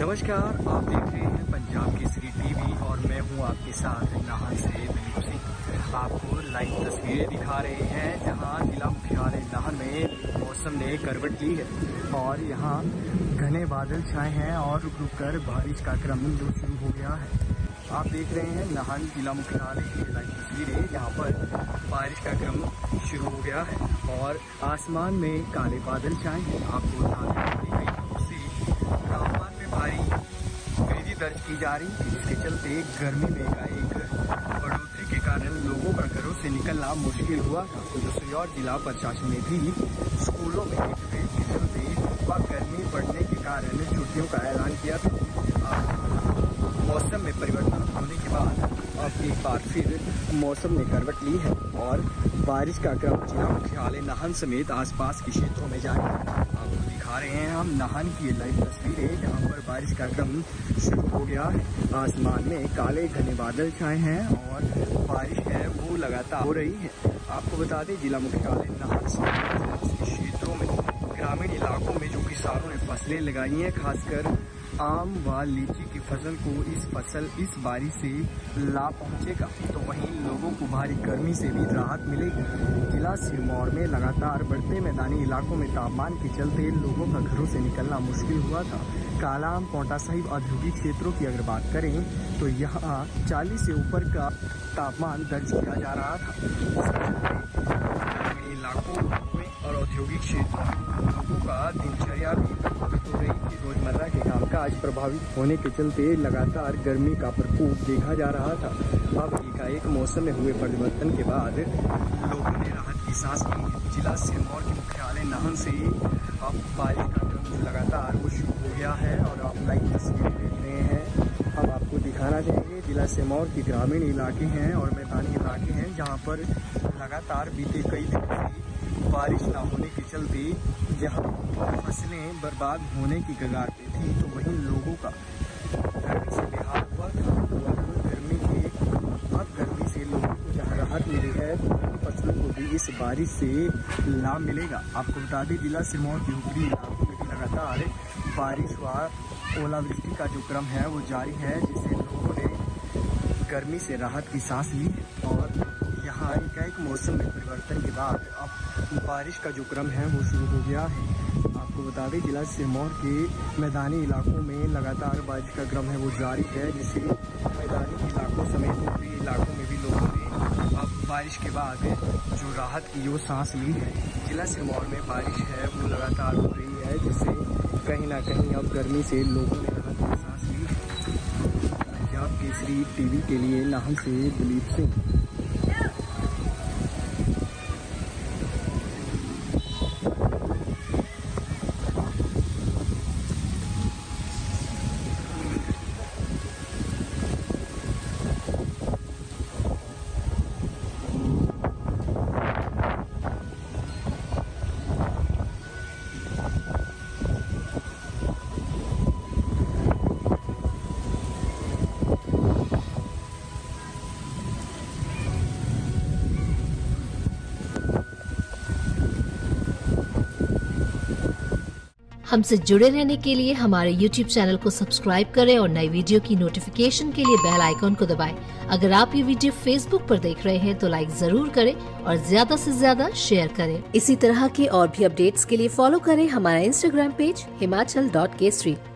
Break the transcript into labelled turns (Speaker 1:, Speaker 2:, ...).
Speaker 1: नमस्कार, आप देख रहे हैं पंजाब केसरी टीवी और मैं हूं आपके साथ नाहन से दिलीप सिंह। आपको लाइव तस्वीरें दिखा रहे हैं जहां जिला मुख्यालय नाहन में मौसम ने करवट ली है और यहां घने बादल छाए हैं और रुक रुक कर बारिश का क्रम जो शुरू हो गया है। आप देख रहे हैं नाहन जिला मुख्यालय की लाइव तस्वीरें, जहां पर बारिश का क्रम शुरू हो गया है और आसमान में काले बादल छाए हैं। आपको तापमान में भारी वृद्धि दर्ज की जा रही है, जिसके चलते गर्मी में एकाएक बढ़ोतरी के कारण लोगों का घरों से निकलना मुश्किल हुआ था। तो दूसरी ओर जिला प्रशासन ने भी स्कूलों में हीट के चलते व गर्मी बढ़ने के कारण छुट्टियों का ऐलान किया था। मौसम में परिवर्तन होने के बाद अब एक बार फिर मौसम ने करवट ली है और बारिश का क्रम जिला मुख्यालय नाहन समेत आसपास के क्षेत्रों में जारी है। आपको दिखा रहे हैं हम नाहन की लाइव तस्वीरें, जहां पर बारिश का क्रम शुरू हो गया है। आसमान में काले घने बादल छाए हैं और बारिश है वो लगातार हो रही है। आपको बता दें, जिला मुख्यालय नाहन समेत के क्षेत्रों में ग्रामीण इलाकों में जो किसानों ने फसलें लगाई हैं, खासकर आम व लीची की फसल को इस बारिश से लाभ पहुंचेगा, तो वहीं लोगों को भारी गर्मी से भी राहत मिलेगी। जिला सिरमौर में लगातार बढ़ते मैदानी इलाकों में तापमान के चलते लोगों का घरों से निकलना मुश्किल हुआ था। कालाम, पांवटा सहित औद्योगिक क्षेत्रों की अगर बात करें तो यहाँ 40 से ऊपर का तापमान दर्ज किया जा रहा था। इलाकों में और औद्योगिक क्षेत्रों में लोगों का दिनचर्या भी प्रभावित हो रही थी। रोजमर्रा के कामकाज प्रभावित होने के चलते लगातार गर्मी का प्रकोप देखा जा रहा था। अब एकाएक मौसम में हुए परिवर्तन के बाद लोगों ने राहत की सांस ली। जिला सिरमौर के मुख्यालय नाहन से अब बारिश का क्रम लगातार वो शुरू हो गया है और आप लाइव तस्वीरें देख रहे हैं। हम आपको दिखाना चाहेंगे जिला सिरमौर के ग्रामीण इलाके हैं और मैदानी इलाके हैं, जहाँ पर लगातार बीते कई दिनों से बारिश न होने के चलते जहाँ फसलें बर्बाद होने की कगार पे थी, तो वहीं लोगों का गर्मी से बेहाल हुआ था। अब गर्मी से लोगों को जहाँ राहत मिली है, तो फसलों को भी इस बारिश से लाभ मिलेगा। आपको बता दें, जिला सिरमौर के ऊपरी इलाकों में भी लगातार बारिश व ओलावृष्टि का जो क्रम है वो जारी है, जिससे लोगों ने गर्मी से राहत की सांस ली और यहाँ एकाएक मौसम में परिवर्तन के बाद अब बारिश का जो क्रम है वो शुरू हो गया है। आपको बता दें, जिला सिरमौर के मैदानी इलाकों में लगातार बारिश का क्रम है वो जारी है, जिससे मैदानी इलाकों समेत ऊपरी इलाकों में भी लोगों ने अब बारिश के बाद जो राहत की जो सांस ली है। जिला सिरमौर में बारिश है वो लगातार हो रही है, जिससे कहीं ना कहीं अब गर्मी से लोगों ने राहत की सांस ली है। पंजाब केसरी टीवी के लिए नाहन से दिलीप सिंह।
Speaker 2: हमसे जुड़े रहने के लिए हमारे YouTube चैनल को सब्सक्राइब करें और नई वीडियो की नोटिफिकेशन के लिए बेल आइकॉन को दबाएं। अगर आप ये वीडियो Facebook पर देख रहे हैं तो लाइक जरूर करें और ज्यादा से ज्यादा शेयर करें। इसी तरह के और भी अपडेट्स के लिए फॉलो करें हमारा Instagram पेज himachal.kesri।